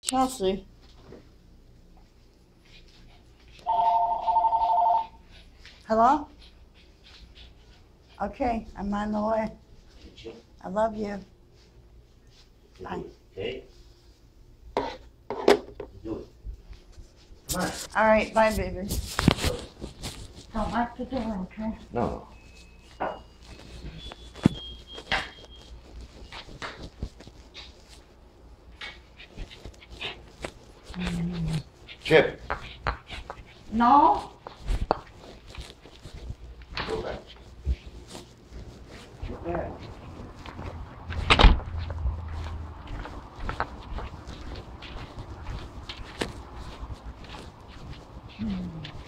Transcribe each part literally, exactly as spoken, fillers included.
Chelsea. Hello? Okay, I'm on the way. I love you. Bye. Okay? Do it. Come on. All right, bye, baby. Don't lock the door, okay? No. Mm. Chip. No? Go back. There. Hmm.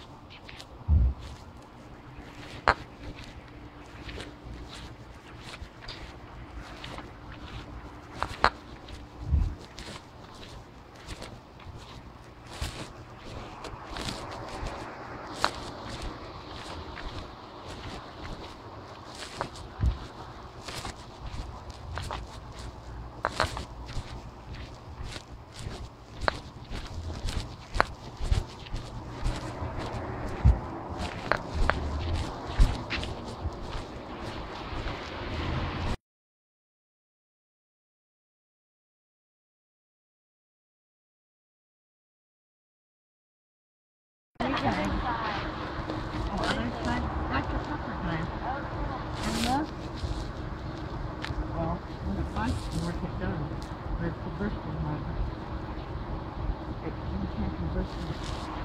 Other side. Oh, other side? That's the proper time. And look. Well, when it wants work, it does. But it's the bursting one. It, you can't convert it.